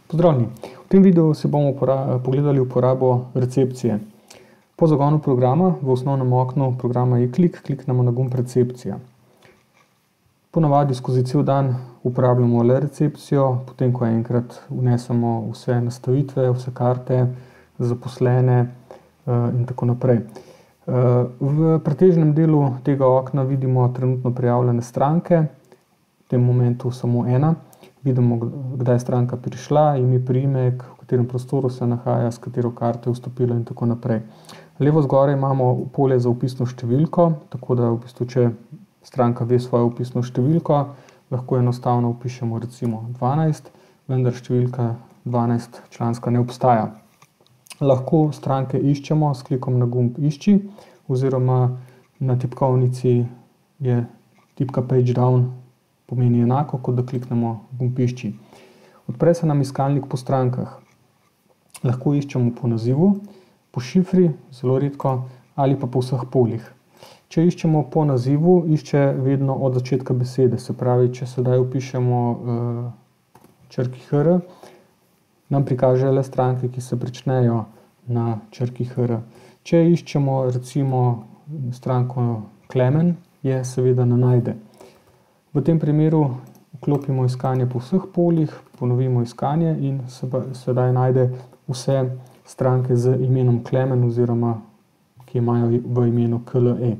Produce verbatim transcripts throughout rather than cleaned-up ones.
Pozdravljeni! V tem videu si bomo pogledali uporabo recepcije. Po zagonu programa v osnovnem oknu programa e-klik kliknemo na gumb recepcija. Ponavadi skozi cel dan uporabljamo le recepcijo, potem ko enkrat vnesemo vse nastavitve, vse karte, zaposlene in tako naprej. V pretežnem delu tega okna vidimo trenutno prijavljene stranke, v tem momentu samo ena. Vidimo, kdaj je stranka prišla, ime, priimek, v katerem prostoru se nahaja, s katero karto je vstopila in tako naprej. Levo zgoraj imamo polje za vpisno številko, tako da v bistvu, če stranka ve svojo vpisno številko, lahko enostavno vpišemo recimo dvanajst, vendar številka dvanajst članska ne obstaja. Lahko stranke iščemo s klikom na gumb Išči oziroma na tipkovnici je tipka Page Down pomeni enako, kot da kliknemo gumb Išči. Odpre se nam iskalnik po strankah. Lahko iščemo po nazivu, po šifri, zelo redko, ali pa po vseh poljih. Če iščemo po nazivu, išče vedno od začetka besede, se pravi, če sedaj vpišemo črki hr, nam prikaže le stranke, ki se pričnejo na črki hr. Če iščemo recimo stranko Klemen, je seveda ne najde. V tem primeru vklopimo iskanje po vseh poljih, ponovimo iskanje in sedaj najde vse stranke z imenom Klemen oziroma ki imajo v imenu K L E.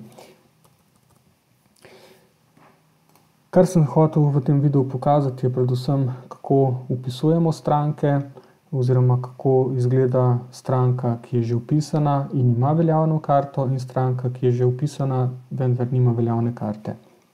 Kar sem hotel v tem videu pokazati je predvsem, kako vpisujemo stranke oziroma kako izgleda stranka, ki je že vpisana in ima veljavno karto in stranka, ki je že vpisana, vendar nima veljavne karte.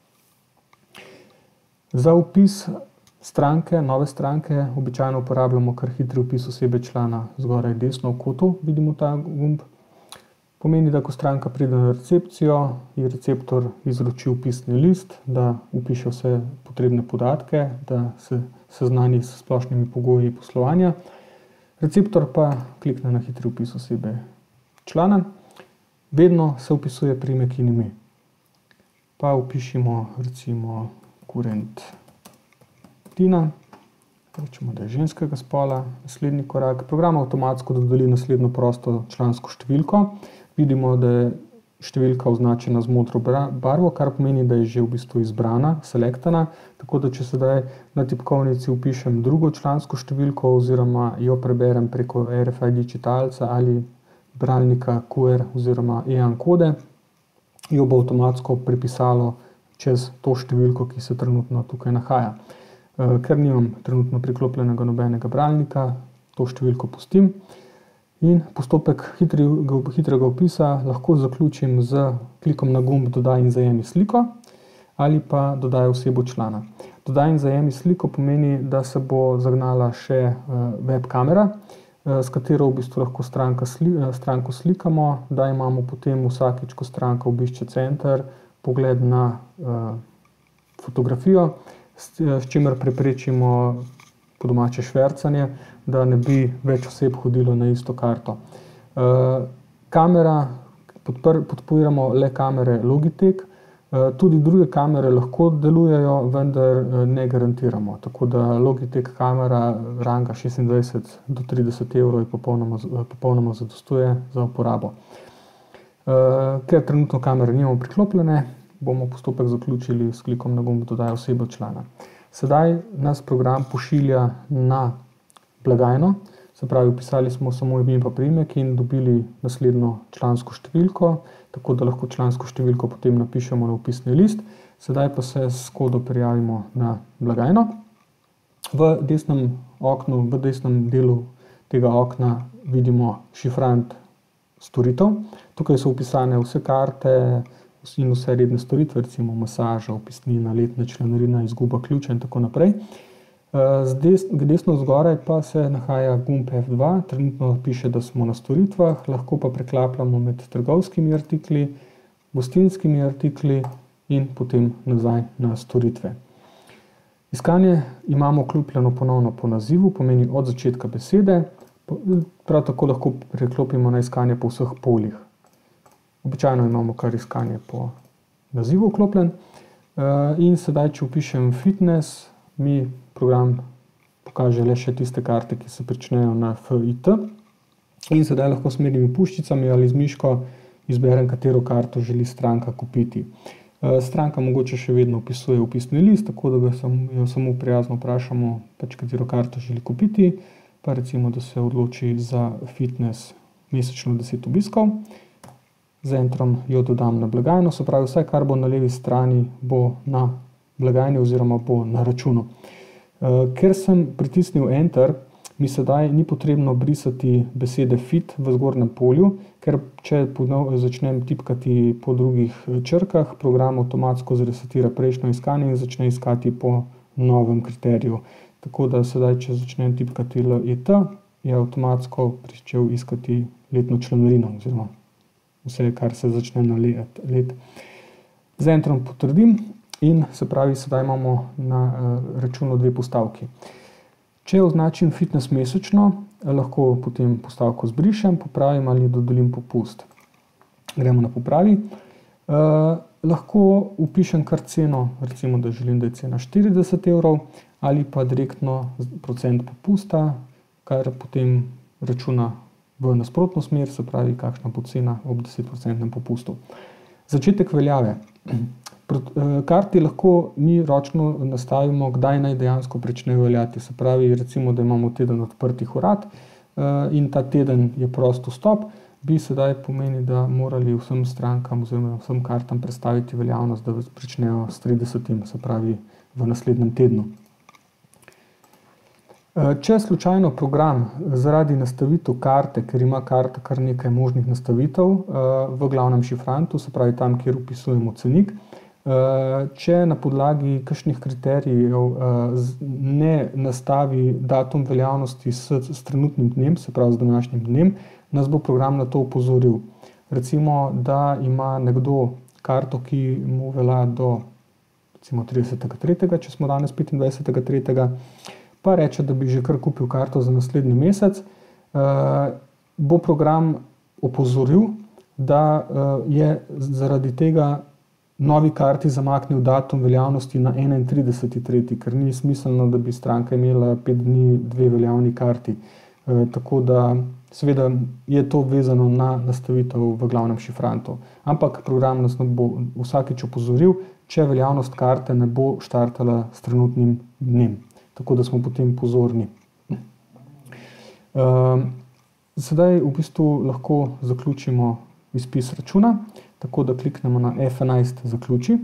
Za vpis stranke, nove stranke, običajno uporabljamo kar hitri vpis osebe člana zgoraj desno v kotu, vidimo ta gumb. Pomeni, da ko stranka pride na recepcijo, ji receptor izroči vpisni list, da vpiše vse potrebne podatke, da se seznani s splošnimi pogoji poslovanja. Receptor pa klikne na hitri vpis osebe člana. Vedno se vpisuje priimek in ime. Pa vpišimo recimo Kurent Tina, rečemo, da je ženskega spola. Naslednji korak, program avtomatsko dodeli naslednjo prosto člansko številko. Vidimo, da je številka označena z modro barvo, kar pomeni, da je že v bistvu izbrana, selektana, tako da če sedaj na tipkovnici vpišem drugo člansko številko oziroma jo preberem preko R F I D čitalca ali bralnika Q R oziroma E A N kode, jo bo avtomatsko prepisalo čez to številko, ki se trenutno tukaj nahaja. Ker nimam trenutno priklopljenega nobenega bralnika, to številko pustim in postopek hitrega vpisa lahko zaključim z klikom na gumb Dodaj in zajemi sliko ali pa Dodaj osebo člana. Dodaj in zajemi sliko pomeni, da se bo zagnala še web kamera, s katero v bistvu lahko stranko slikamo, da imamo potem vsakič, ko stranka obišče center, pogled na fotografijo, s čimer preprečimo po domače švercanje, da ne bi več oseb hodilo na isto karto. Kamera, podpiramo le kamere Logitech, tudi druge kamere lahko delujejo, vendar ne garantiramo. Tako da Logitech kamera ranga šestindvajset do trideset evrov je popolnoma zadostuje za uporabo. Ker trenutno kamere nimamo priklopljene, bomo postopek zaključili s klikom na gumb Dodaj osebo člana. Sedaj nas program pošilja na blagajno, se pravi, vpisali smo samo ime in priimek in dobili naslednjo člansko številko, tako da lahko člansko številko potem napišemo na vpisni list. Sedaj pa se s kodo prijavimo na blagajno. V desnem oknu, v desnem delu tega okna vidimo šifrant storitev. Tukaj so vpisane vse karte in vse redne storitve, recimo masaža, vpisnina, letna članarina, izguba ključa in tako naprej. Desno zgoraj pa se nahaja gumb F dva, trenutno piše, da smo na storitvah, lahko pa preklapljamo med trgovskimi artikli, gostinskimi artikli in potem nazaj na storitve. Iskanje imamo vklopljeno ponovno po nazivu, pomeni od začetka besede, prav tako lahko preklopimo na iskanje po vseh poljih. Običajno imamo kar iskanje po nazivu vklopljen in sedaj, če vpišem fitness, mi program pokaže le še tiste karte, ki se pričnejo na F I T. In sedaj lahko s smerimi puščicami ali z miško izberem, katero karto želi stranka kupiti. Stranka mogoče še vedno vpisuje vpisni list, tako da jo samo prijazno vprašamo, pač katero karto želi kupiti, pa recimo, da se odloči za fitness mesečno deset obiskov. Z entrom jo dodam na blagajno, se pravi vse, kar bo na levi strani, bo na blagajni oziroma bo na računu. Ker sem pritisnil enter, mi sedaj ni potrebno brisati besede fit v zgornjem polju, ker če začnem tipkati po drugih črkah, program avtomatsko zresetira prejšnjo iskanje in začne iskati po novem kriteriju. Tako da sedaj, če začnem tipkati L E T, je avtomatsko pričel iskati letno članarino oziroma vse, kar se začne na let. Z entrom potrdim in se pravi, sedaj imamo na računu dve postavki. Če označim fitness mesečno, lahko potem postavko zbrišem, popravim ali dodelim popust. Gremo na popravi. Uh, lahko upišem kar ceno, recimo, da želim, da je cena štirideset evrov, ali pa direktno procent popusta, kar potem računa v nasprotno smer, se pravi, kakšna bo cena ob deset procentnem popustu. Začetek veljave. Karti lahko mi ročno nastavimo, kdaj naj dejansko pričnejo veljati. Se pravi, recimo, da imamo teden odprtih urad in ta teden je prost vstop, bi sedaj pomeni, da morali vsem strankam oziroma vsem kartam predstaviti veljavnost, da pričnejo s tridesetim, se pravi, v naslednjem tednu. Če slučajno program zaradi nastavitev karte, ker ima karta kar nekaj možnih nastavitev v glavnem šifrantu, se pravi tam, kjer upisujemo cenik, če na podlagi kakšnih kriterijev ne nastavi datum veljavnosti s, s trenutnim dnem, se pravi z današnjim dnem, nas bo program na to opozoril. Recimo, da ima nekdo karto, ki mu velja do recimo tridesetega tretjega, če smo danes petindvajsetega tretjega, pa reče, da bi že kar kupil karto za naslednji mesec, bo program opozoril, da je zaradi tega novi karti zamaknil datum veljavnosti na enaintrideseti tretji, ker ni smiselno, da bi stranka imela pet dni dve veljavni karti. Tako da seveda je to vezano na nastavitev v glavnem šifrantu. Ampak program nas bo vsakič opozoril, če veljavnost karte ne bo štartala s trenutnim dnem. Tako da smo potem pozorni. Sedaj v bistvu lahko zaključimo izpis računa, tako da kliknemo na F enajst zaključi.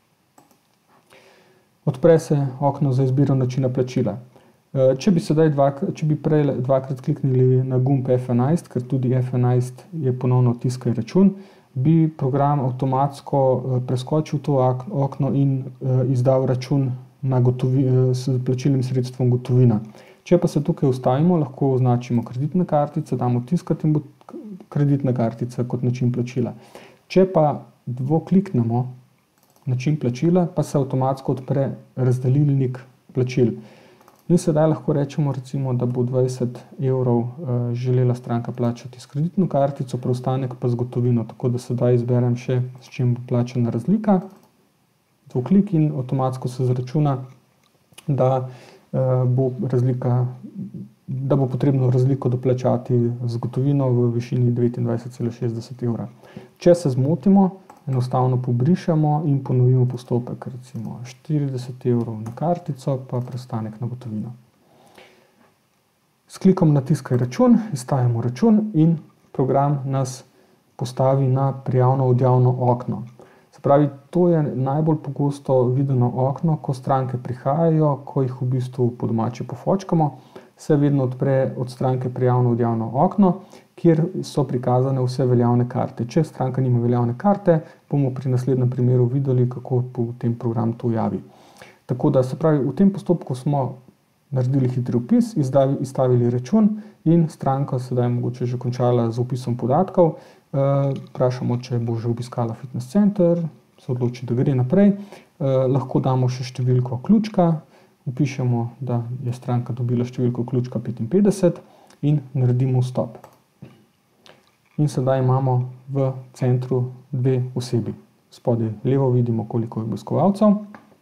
Odpre se okno za izbiro načina plačila. Če bi, sedaj dvakrat, če bi prej dvakrat kliknili na gumb F enajst, ker tudi F enajst je ponovno tiskaj račun, bi program avtomatsko preskočil to okno in izdal račun na gotovi, s plačilnim sredstvom gotovina. Če pa se tukaj ustavimo, lahko označimo kreditna kartica, damo tiskati in bo kreditna kartica kot način plačila. Če pa dvokliknemo način plačila, pa se avtomatsko odpre razdelilnik plačil. In sedaj lahko rečemo, recimo, da bo dvajset evrov želela stranka plačati s kreditno kartico, preostanek pa z gotovino, tako da sedaj izberem še, s čim bo plačana razlika. Dvoklik in avtomatsko se zračuna, da bo razlika, da bo potrebno razliko doplačati z gotovino v višini devetindvajset cela šestdeset evra. Če se zmotimo, enostavno pobrišemo in ponovimo postopek, recimo štirideset evrov na kartico, pa preostanek na gotovino. S klikom na tiskaj račun, izstavimo račun in program nas postavi na prijavno-odjavno okno. Se pravi, to je najbolj pogosto videno okno, ko stranke prihajajo, ko jih v bistvu po domače pofočkamo, se vedno odpre od stranke prijavno-odjavno okno, kjer so prikazane vse veljavne karte. Če stranka nima veljavne karte, bomo pri naslednjem primeru videli, kako potem program to javi. Tako da, se pravi, v tem postopku smo naredili hitri vpis, izstavili račun in stranka sedaj mogoče že končala z vpisom podatkov. Vprašamo, če bo že obiskala fitness center, se odloči, da gre naprej. Lahko damo še številko ključka, vpišemo, da je stranka dobila številko ključka petinpetdeset in naredimo vstop. In sedaj imamo v centru dve osebi. Spodaj levo vidimo, koliko je obiskovalcev.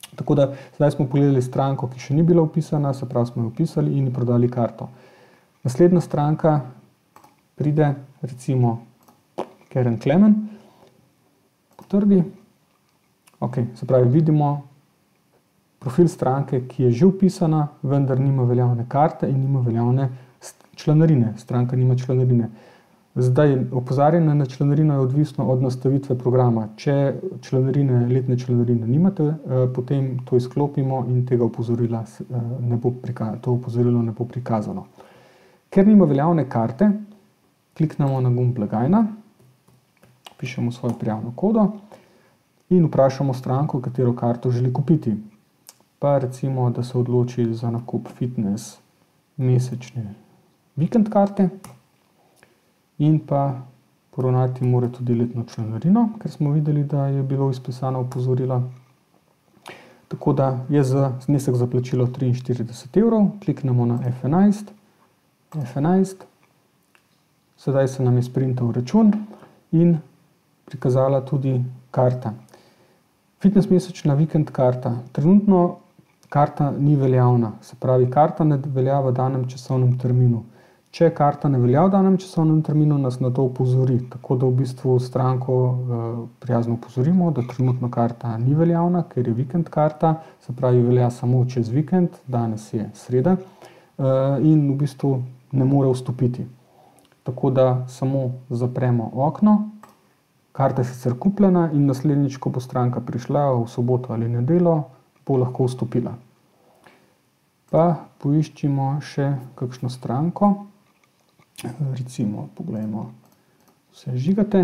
Tako da zdaj smo pogledali stranko, ki še ni bila upisana, se pravi smo jo upisali in prodali karto. Naslednja stranka pride, recimo Karen Klemen, potrdi. Ok, se pravi, vidimo profil stranke, ki je že upisana, vendar nima veljavne karte in nima veljavne članarine. Stranka nima članarine. Zdaj, opozarjanje na članarino je odvisno od nastavitve programa. Če članarine, letne članarine nimate, potem to izklopimo in tega opozorila ne bo prikazano, to opozorilo ne bo prikazano. Ker nima veljavne karte, kliknemo na gumb blagajna, pišemo svojo prijavno kodo in vprašamo stranko, katero karto želi kupiti. Pa recimo, da se odloči za nakup fitness mesečne vikend karte in pa poravnati mora tudi letno članarino, ker smo videli, da je bilo izpisano opozorila. Tako da je za znesek za plačilo triinštirideset evrov, kliknemo na F enajst, F enajst, sedaj se nam je sprintal račun in prikazala tudi karta. Fitness mesečna vikend karta. Trenutno karta ni veljavna, se pravi, karta ne velja v danem časovnem terminu. Če karta ne velja v danem časovnem terminu, nas na to opozori, tako da v bistvu stranko eh, prijazno opozorimo, da trenutno karta ni veljavna, ker je vikend karta, se pravi, velja samo čez vikend, danes je sreda eh, in v bistvu ne more vstopiti. Tako da samo zapremo okno, karta je sicer kupljena in naslednjič, ko bo stranka prišla v soboto ali nedeljo, bo lahko vstopila. Pa poiščimo še kakšno stranko. Recimo, poglejmo, vse žigate.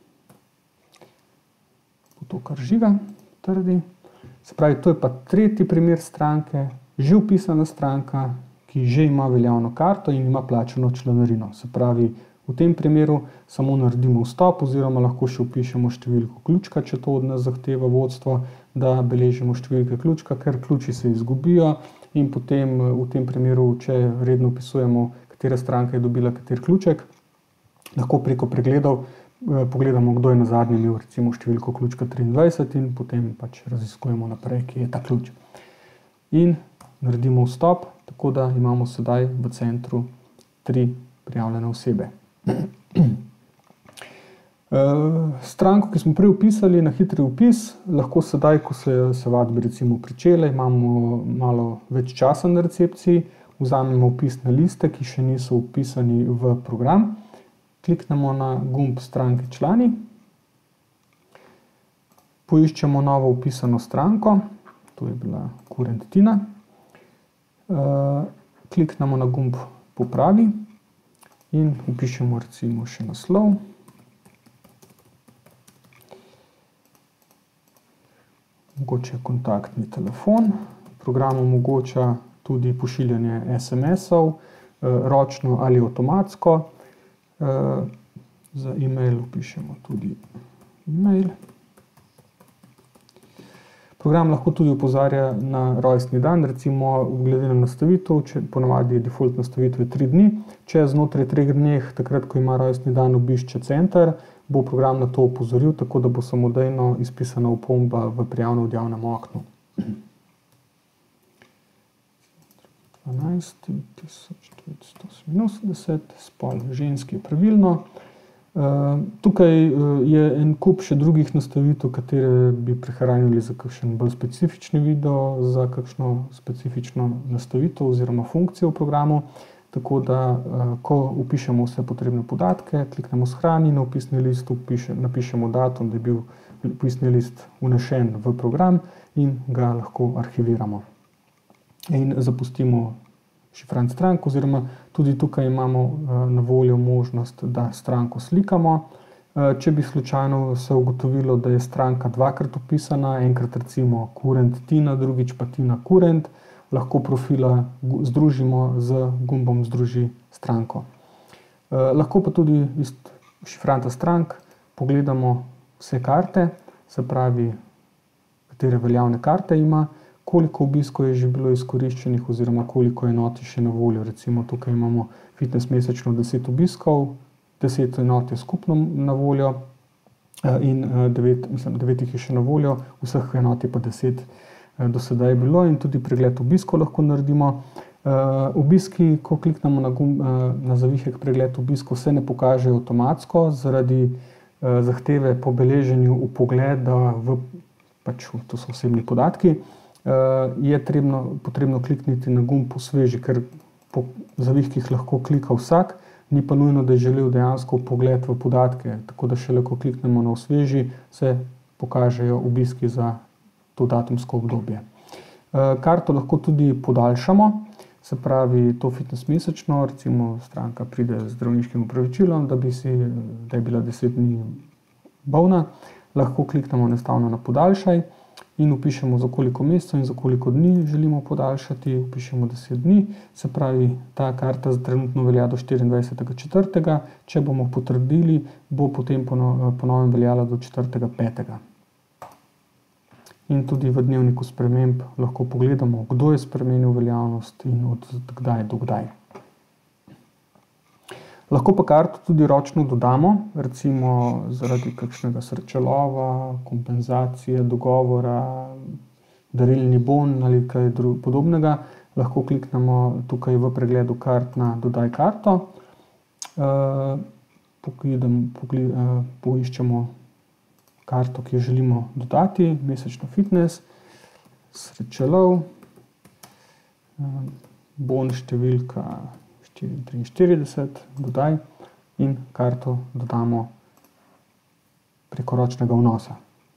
To, kar žiga, trdi. Se pravi, to je pa tretji primer stranke, že vpisana stranka, ki že ima veljavno karto in ima plačano članarino. Se pravi, v tem primeru samo naredimo vstop oziroma lahko še vpišemo številko ključka, če to od nas zahteva vodstvo, da beležimo številke ključka, ker ključi se izgubijo in potem v tem primeru, če redno vpisujemo, katera stranka je dobila kater ključek, lahko preko pregledov pogledamo, kdo je nazadnje imel recimo številko ključka triindvajset in potem pač raziskujemo naprej, kje je ta ključ. In naredimo vstop, tako da imamo sedaj v centru tri prijavljene osebe. Stranko, ki smo prej vpisali na hitri vpis, lahko sedaj, ko se, se vadbe recimo pričele, imamo malo več časa na recepciji, vzamemo vpisne liste, ki še niso vpisani v program, kliknemo na gumb stranke člani, poiščemo novo vpisano stranko, to je bila Kurent Tina, kliknemo na gumb popravi in vpišemo recimo še naslov. Mogoče kontaktni telefon, program omogoča tudi pošiljanje es em esov, ročno ali avtomatsko. Za e-mail vpišemo tudi e-mail. Program lahko tudi opozarja na rojstni dan, recimo glede na nastavitev, če ponavadi default nastavitev je tri dni. Če znotraj treh dneh, takrat, ko ima rojstni dan, obišče center, bo program na to opozoril, tako da bo samodejno izpisana opomba v prijavno odjavnem oknu. dvanajst tisoč devetsto oseminosemdeset, spol ženski je pravilno. Tukaj je en kup še drugih nastavitev, katere bi prihranili za kakšen bolj specifični video, za kakšno specifično nastavitev oziroma funkcijo v programu. Tako da, ko vpišemo vse potrebne podatke, kliknemo shrani, na vpisni list napišemo datum, da je bil vpisni list vnešen v program in ga lahko arhiviramo. In zapustimo šifrant strank, oziroma tudi tukaj imamo na voljo možnost, da stranko slikamo. Če bi slučajno se ugotovilo, da je stranka dvakrat vpisana, enkrat recimo Kurent Tina, drugič pa Tina Kurent, lahko profila združimo z gumbom Združi stranko. Lahko pa tudi iz šifranta strank pogledamo vse karte, se pravi, katere veljavne karte ima, koliko obiskov je že bilo izkoriščenih oziroma koliko enot je še na voljo. Recimo tukaj imamo fitness mesečno deset obiskov, deset enot je skupno na voljo in devet, mislim, devet jih je še na voljo, vseh enot je pa deset do sedaj bilo, in tudi pregled obiskov lahko naredimo. Obiski, ko kliknemo na gumb, na zavihek pregled obiskov, se ne pokažejo avtomatsko zaradi zahteve po beleženju vpogleda v, pač to so osebni podatki, je trebno, potrebno klikniti na gumb osveži, ker po zavihkih lahko klika vsak, ni pa nujno, da je želel dejansko vpogled v podatke, tako da šele ko kliknemo na osveži, se pokažejo obiski za to datumsko obdobje. Karto lahko tudi podaljšamo, se pravi to fitness mesečno, recimo stranka pride z zdravniškim opravičilom, da, bi si, da je bila deset dni bolna, lahko kliknemo enostavno na podaljšaj in vpišemo, za koliko mesecev in za koliko dni želimo podaljšati, vpišemo deset dni, se pravi, ta karta trenutno velja do štiriindvajsetega četrtega, če bomo potrdili, bo potem ponovno veljala do četrtega petega. In tudi v dnevniku sprememb lahko pogledamo, kdo je spremenil veljavnost in od kdaj do kdaj. Lahko pa karto tudi ročno dodamo, recimo zaradi kakšnega srečelova, kompenzacije, dogovora, darilni bon ali kaj podobnega. Lahko kliknemo tukaj v pregledu kart na dodaj karto, poiščemo karto, ki jo želimo dodati, mesečno fitness, srečelov, bon številka štiriinštirideset, dodaj in karto dodamo preko ročnega vnosa.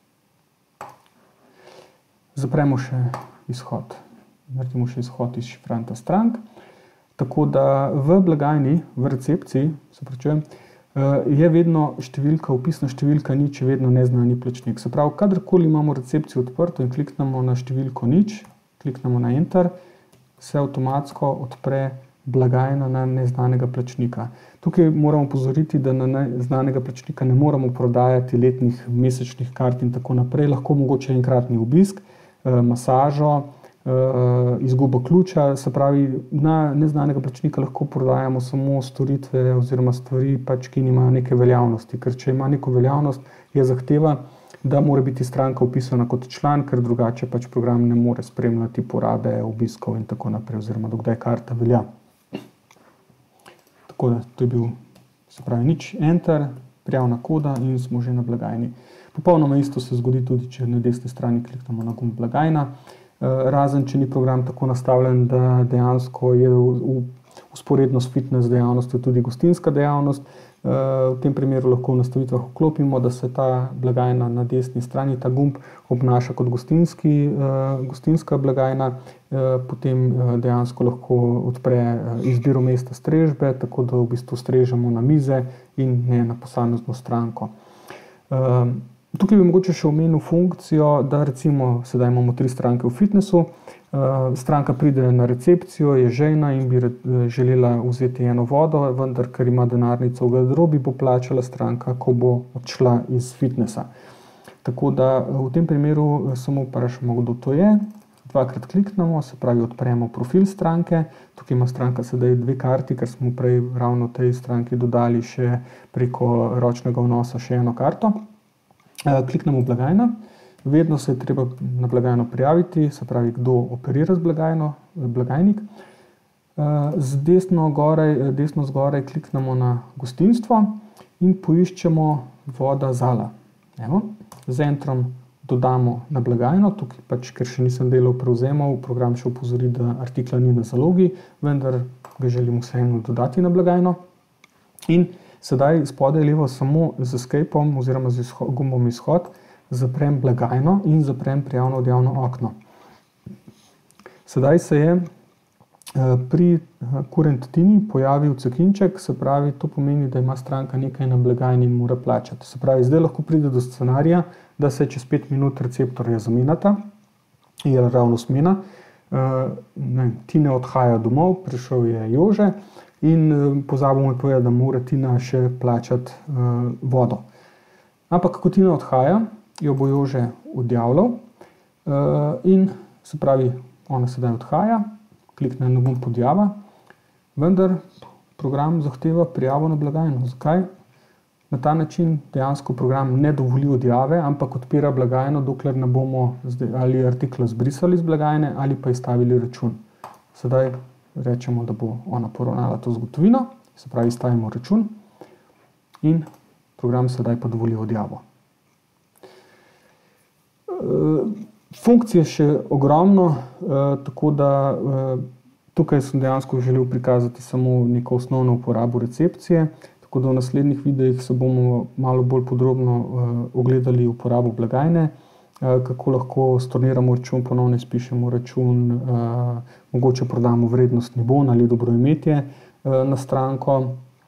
Zapremo še izhod, naredimo še izhod iz šifranta strank, tako da v blagajni, v recepciji, se pravičujem, je vedno številka, vpisna številka nič, je vedno neznani plačnik. Se pravi, kadarkoli imamo recepcijo odprto in kliknemo na številko nič, kliknemo na enter, se avtomatsko odpre blagajna na neznanega plačnika. Tukaj moramo opozoriti, da na neznanega plačnika ne moramo prodajati letnih, mesečnih kart in tako naprej, lahko mogoče enkratni obisk, masažo, izgubo ključa, se pravi, na neznanega plačnika lahko prodajamo samo storitve oziroma stvari, pač, ki nimajo neke veljavnosti, ker če ima neko veljavnost, je zahteva, da mora biti stranka vpisana kot član, ker drugače pač program ne more spremljati porabe, obiskov in tako naprej, oziroma dokdaj karta velja. Tako da to je bil, se pravi, nič, enter, prijavna koda in smo že na blagajni. Popolnoma isto se zgodi tudi, če na desni strani kliknemo na gumb blagajna, razen, če ni program tako nastavljen, da dejansko je vzporedno s fitness dejavnostjo tudi gostinska dejavnost. V tem primeru lahko v nastavitvah vklopimo, da se ta blagajna na desni strani, ta gumb, obnaša kot gostinski, gostinska blagajna, potem dejansko lahko odpre izbiro mesta strežbe, tako da v bistvu strežemo na mize in ne na posamezno stranko. Tukaj bi mogoče še omenil funkcijo, da recimo sedaj imamo tri stranke v fitnessu, stranka pride na recepcijo, je žejna in bi želela vzeti eno vodo, vendar ker ima denarnico v garderobi, bo plačala stranka, ko bo odšla iz fitnessa. Tako da v tem primeru samo vprašamo, kdo to je, dvakrat kliknemo, se pravi odpremo profil stranke, tukaj ima stranka sedaj dve karti, ker smo prej ravno tej stranki dodali še preko ročnega vnosa še eno karto. Kliknemo blagajna, vedno se je treba na blagajno prijaviti, se pravi, kdo operira z blagajno, blagajnik. Z desno zgoraj, desno zgoraj kliknemo na gostinstvo in poiščemo voda Zala. Evo, z entrom dodamo na blagajno, tukaj pač, ker še nisem delal prevzemov, program še opozori, da artikla ni na zalogi, vendar ga želimo vseeno dodati na blagajno. In sedaj spodaj levo samo z escapeom oziroma z gumbom izhod zaprem blagajno in zaprem prijavno odjavno okno. Sedaj se je pri Current Tini pojavil cekinček, se pravi, to pomeni, da ima stranka nekaj na blagajni in mora plačati. Se pravi, zdaj lahko pride do scenarija, da se čez pet minut receptorja zamenjata, je ravno smena, Tina odhaja domov, prišel je Jože, in pozabil mu je povedati, da mora Tina še plačati uh, vodo. Ampak, ko Tina odhaja, jo bo Jože odjavljal uh, in se pravi, ona sedaj odhaja, klikne na gumb odjava, vendar program zahteva prijavo na blagajno. Zakaj? Na ta način dejansko program ne dovoli odjave, ampak odpira blagajno, dokler ne bomo ali artikla zbrisali iz blagajne ali pa izstavili račun. Sedaj rečemo, da bo ona poravnala to z gotovino, se pravi, izstavimo račun in program sedaj pa dovoli odjavo. Funkcije še ogromno, tako da tukaj sem dejansko želel prikazati samo neko osnovno uporabo recepcije, tako da v naslednjih videih se bomo malo bolj podrobno ogledali uporabo blagajne, kako lahko storniramo račun, ponovno izpišemo račun, mogoče prodamo vrednostni bon ali dobroimetje na stranko,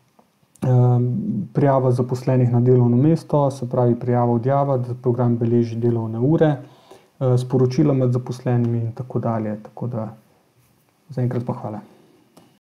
prijava zaposlenih na delovno mesto, se pravi prijava odjava, da program beleži delovne ure, sporočila med zaposlenimi in tako dalje. Tako da zaenkrat pa hvala.